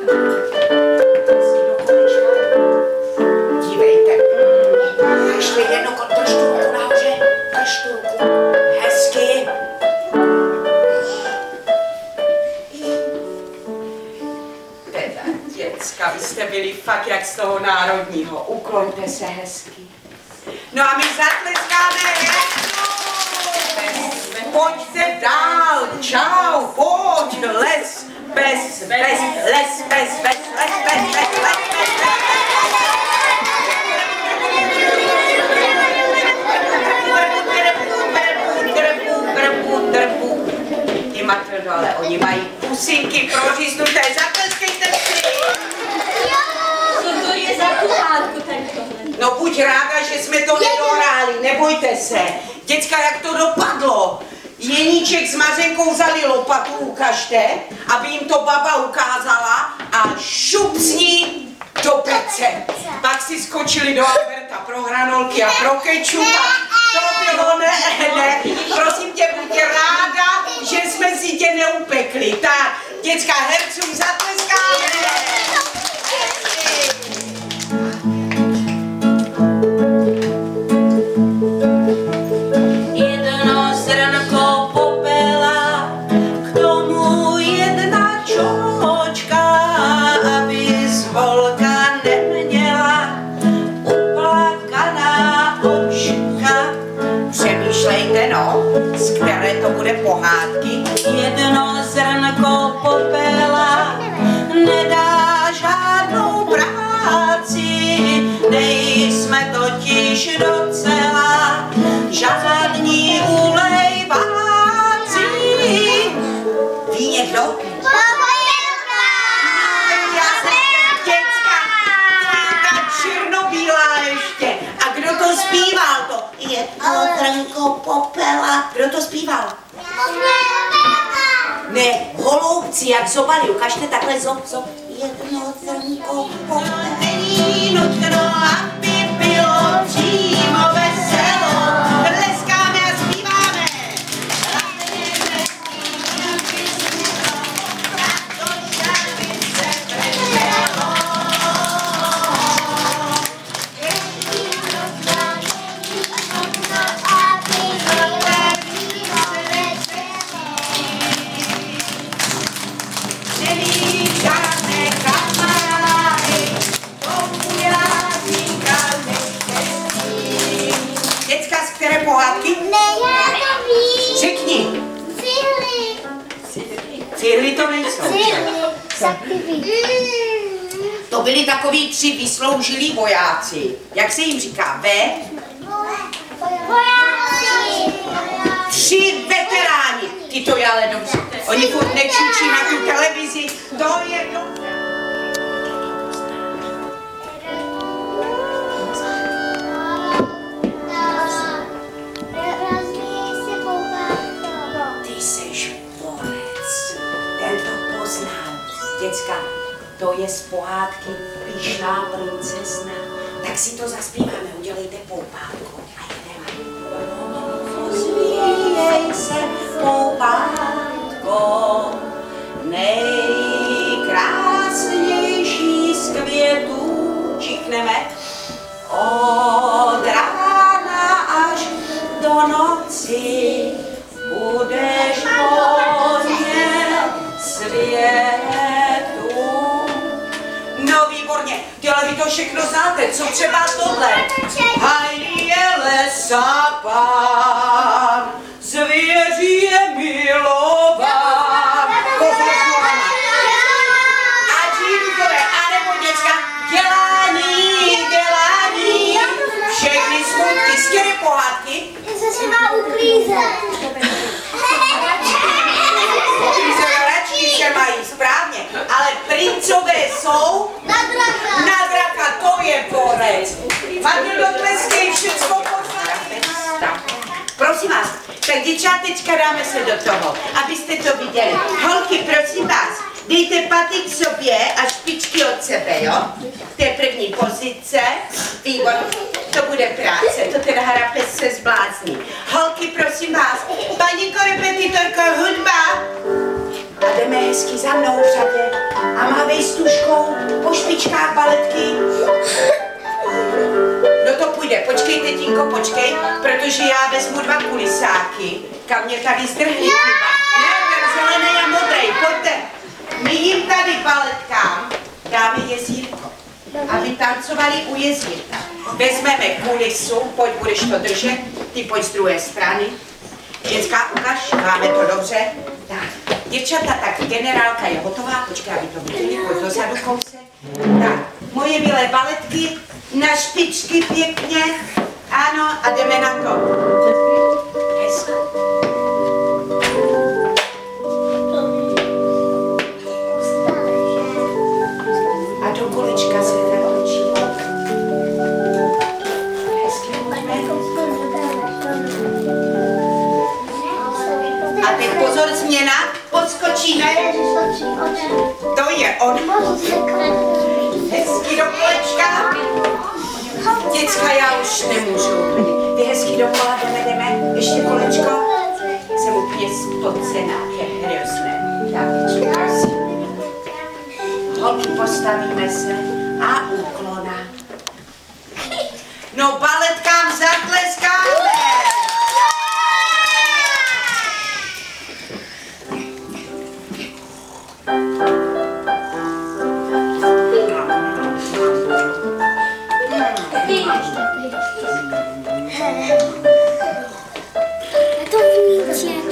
Dívejte. Ještě jedno trošku ruku nahoře. Trošku ruku. Hezky. Teda, děcka, vy jste byli fakt jak z toho národního. Uklonte se hezky. No a my zatleskáme hezku. Pojďte dál. Čau, pojď. Les, bez, les. Ty Matildo, ale oni mají pusinky proříznuté, zatleskejte si! Co to je za pohádku tentohle? No buď ráda, že jsme to nedohráli, nebojte se. Děcka, jak to dopadlo? Jeníček s Mařenkou vzali lopatu, ukažte, aby jim to baba ukázala a šup s ní do pece. Pak si skočili do Alberta pro hranolky a pro kečup a to bylo ne. Prosím tě, buď ráda, že jsme si tě neupekli. Tak, děcka, hercům zatleskáme. Z které to bude pohádky. Jedno zrnko popela nedá žádnou práci, nejsme totiž docela žádní ulejváci. Ví někdo? Děcka, ta černobílá ještě. A kdo to zpíval to? Jedno zrnko popela. Kdo to zpíval? Ne, holoubci, jak zobali. Ukažte takhle zob. Jedno zrnko popela. Není nutno, aby bylo přímo veselo. Tleskáme a zpíváme. Pohádky? Ne, já to vím. Řekni. Cihly to nejsou. To byli takoví 3 vysloužilí vojáci. Jak se jim říká? Vojáci. 3 veteráni. Ty to je ale dobře. Oni furt nekřičí na tu televizi. To je dobře. Děcka, to je z pohádky Pyšná princezna. Tak si to zaspíváme, udělejte poupátku. A jdeme. Rozvíjej se, poupátko, nejkrásnější z květů. Čichneme. Od rána až do noci budeš vonět světu. No výborně, ale vy to všechno znáte, co třeba tohle? Hajný je lesa pán, zvěří je milován. A dívkové, anebo děcka, dělání, všechny smutky, z které pohádky? Že se má uklízet. Hračky se mají, správně, ale princové jsou Na draka. Na draka, to je borec. Matildo, tleskej, všecko pořádně. Prosím vás, tak děčátečka, dáme se do toho, abyste to viděli. Holky, prosím vás, dejte paty k sobě a špičky od sebe, jo? To je první pozice. Výborně, to bude práce, to teda Harapes se zblázní. Holky, prosím vás, paní korepetitorko, hudba. A jdeme hezky za mnou v řadě a máme zabej stužkou po špičkách baletky. No to půjde, počkej tetínko, počkej, protože já vezmu 2 kulisáky, kam mě tady zdrhli chyba. Ne, ten zelený a modrej, pojďte. My jim tady baletkám dáme jezírko, aby tancovali u jezírka. Vezmeme kulisu, pojď, budeš to držet, ty pojď z druhé strany. Děcka, ukaž, máme to dobře. Tak, děvčata, tak generálka je hotová, počkej, aby to viděli, pojď dozadu kousek. Tak, moje milé baletky, na špičky pěkně, ano, a jdeme na to. Hezko. A do kulička se natočí. Hezky pojďme. A teď pozor, změna, podskočíme. To je on. Hezky do kolečka. Děcka, já už nemůžu. Vy hezky dokola, jdeme, ještě kolečko. Jsem úplně spocená, je hrozné. Tak, prosím. Holky, postavíme se a úklona. No, baletkám zatleskáme. To vníček.